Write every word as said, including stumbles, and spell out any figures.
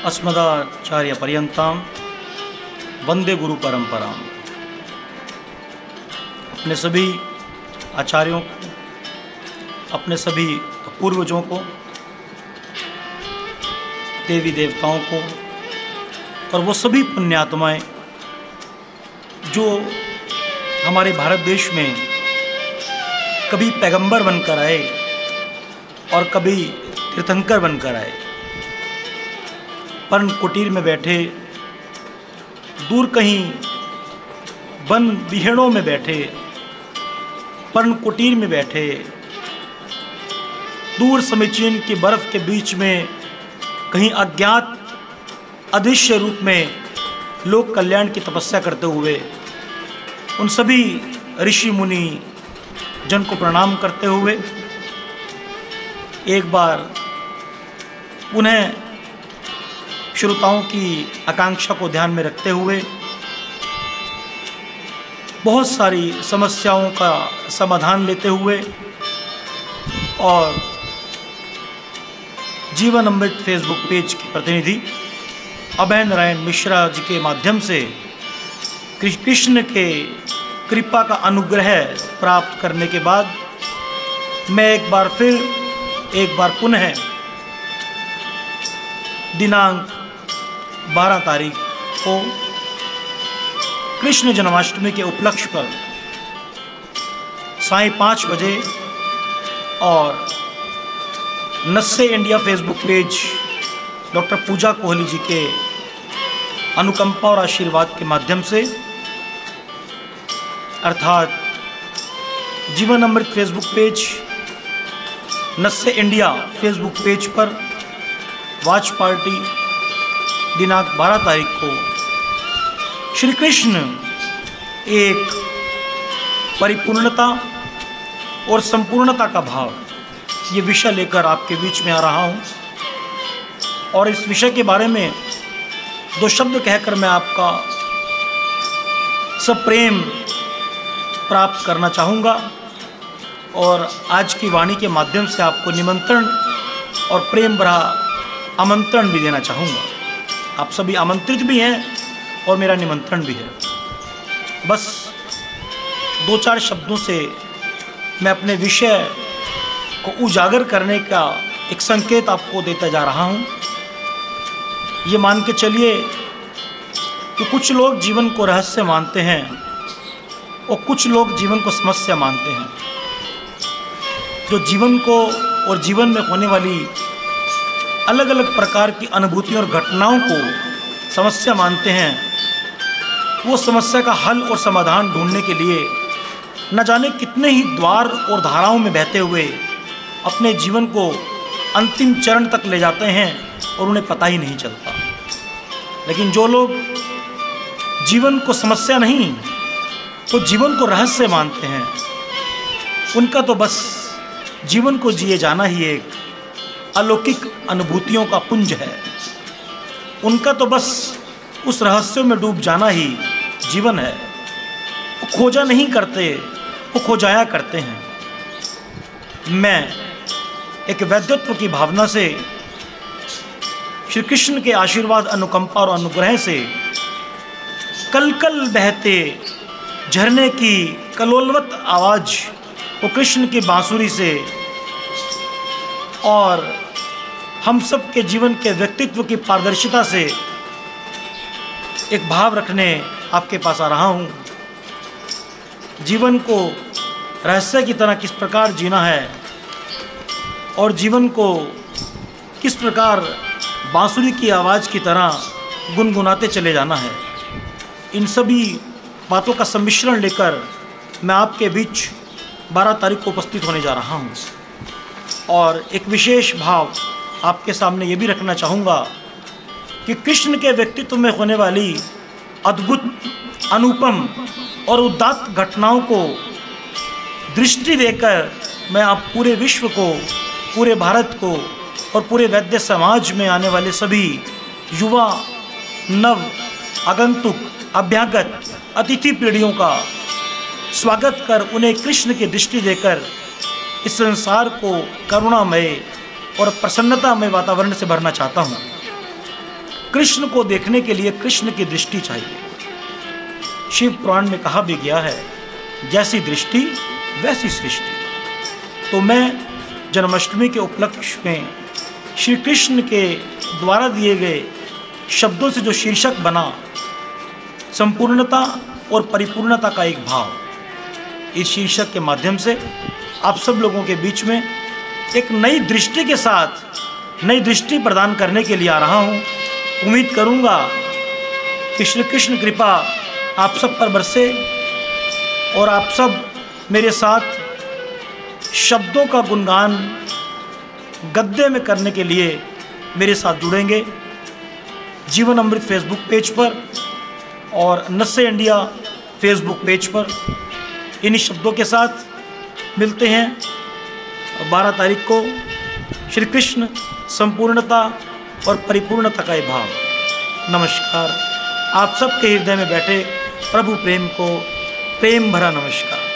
अस्मदाचार्य पर्यंतां वंदे गुरु परंपराम। अपने सभी आचार्यों को, अपने सभी पूर्वजों को, देवी देवताओं को और वो सभी पुण्यात्माएं जो हमारे भारत देश में कभी पैगंबर बनकर आए और कभी तीर्थंकर बनकर आए, पर्ण कुटीर में बैठे, दूर कहीं वन बिहेड़ों में बैठे, पर्ण कुटीर में बैठे, दूर समीचीन की बर्फ के बीच में कहीं अज्ञात अदृश्य रूप में लोक कल्याण की तपस्या करते हुए उन सभी ऋषि मुनि जन को प्रणाम करते हुए एक बार पुनः श्रोताओं की आकांक्षा को ध्यान में रखते हुए बहुत सारी समस्याओं का समाधान लेते हुए और जीवन अमृत फेसबुक पेज के प्रतिनिधि अभय नारायण मिश्रा जी के माध्यम से कृष्ण के कृपा का अनुग्रह प्राप्त करने के बाद मैं एक बार फिर एक बार पुनः दिनांक बारह तारीख को कृष्ण जन्माष्टमी के उपलक्ष्य पर साय पाँच बजे और नस्से India Facebook page doctor Pooja Kohli ji के अनुकंपा और आशीर्वाद के माध्यम से अर्थात जीवन अमृत फेसबुक पेज, नस्से इंडिया फेसबुक पेज पर वाच पार्टी दिनांक बारह तारीख को श्री कृष्ण एक परिपूर्णता और संपूर्णता का भाव, ये विषय लेकर आपके बीच में आ रहा हूँ। और इस विषय के बारे में दो शब्द कहकर मैं आपका सप्रेम प्राप्त करना चाहूँगा और आज की वाणी के माध्यम से आपको निमंत्रण और प्रेम भरा आमंत्रण भी देना चाहूँगा। आप सभी आमंत्रित भी हैं और मेरा निमंत्रण भी है। बस दो चार शब्दों से मैं अपने विषय को उजागर करने का एक संकेत आपको देता जा रहा हूँ। ये मान के चलिए कि कुछ लोग जीवन को रहस्य मानते हैं और कुछ लोग जीवन को समस्या मानते हैं। जो जीवन को और जीवन में होने वाली अलग अलग प्रकार की अनुभूतियों और घटनाओं को समस्या मानते हैं, वो समस्या का हल और समाधान ढूंढने के लिए न जाने कितने ही द्वार और धाराओं में बहते हुए अपने जीवन को अंतिम चरण तक ले जाते हैं और उन्हें पता ही नहीं चलता। लेकिन जो लोग जीवन को समस्या नहीं तो जीवन को रहस्य मानते हैं, उनका तो बस जीवन को जिए जाना ही एक अलौकिक अनुभूतियों का पुंज है। उनका तो बस उस रहस्यों में डूब जाना ही जीवन है। वो खोजा नहीं करते, वो खोजाया करते हैं। मैं एक वैद्यत्व की भावना से श्री कृष्ण के आशीर्वाद, अनुकंपा और अनुग्रह से कल कल बहते झरने की कलोलवत आवाज़ वो कृष्ण की बांसुरी से और हम सब के जीवन के व्यक्तित्व की पारदर्शिता से एक भाव रखने आपके पास आ रहा हूँ। जीवन को रहस्य की तरह किस प्रकार जीना है और जीवन को किस प्रकार बांसुरी की आवाज़ की तरह गुनगुनाते चले जाना है, इन सभी बातों का सम्मिश्रण लेकर मैं आपके बीच बारह तारीख को उपस्थित होने जा रहा हूँ। और एक विशेष भाव आपके सामने ये भी रखना चाहूँगा कि कृष्ण के व्यक्तित्व में होने वाली अद्भुत, अनुपम और उदात्त घटनाओं को दृष्टि देकर मैं आप पूरे विश्व को, पूरे भारत को और पूरे वैद्य समाज में आने वाले सभी युवा, नव आगंतुक, अभ्यागत अतिथि पीढ़ियों का स्वागत कर उन्हें कृष्ण की दृष्टि देकर इस संसार को करुणामय और प्रसन्नतामय वातावरण से भरना चाहता हूँ। कृष्ण को देखने के लिए कृष्ण की दृष्टि चाहिए। शिव पुराण में कहा भी गया है, जैसी दृष्टि वैसी सृष्टि। तो मैं जन्माष्टमी के उपलक्ष्य में श्री कृष्ण के द्वारा दिए गए शब्दों से जो शीर्षक बना, संपूर्णता और परिपूर्णता का एक भाव, इस शीर्षक के माध्यम से आप सब लोगों के बीच में एक नई दृष्टि के साथ नई दृष्टि प्रदान करने के लिए आ रहा हूँ। उम्मीद करूँगा कि श्री कृष्ण कृपा आप सब पर बरसे और आप सब मेरे साथ शब्दों का गुणगान गद्य में करने के लिए मेरे साथ जुड़ेंगे। जीवन अमृत फेसबुक पेज पर और नस्से इंडिया फेसबुक पेज पर इन्हीं शब्दों के साथ मिलते हैं बारह तारीख को। श्री कृष्ण संपूर्णता और परिपूर्णता का ये भाव। नमस्कार। आप सबके हृदय में बैठे प्रभु प्रेम को प्रेम भरा नमस्कार।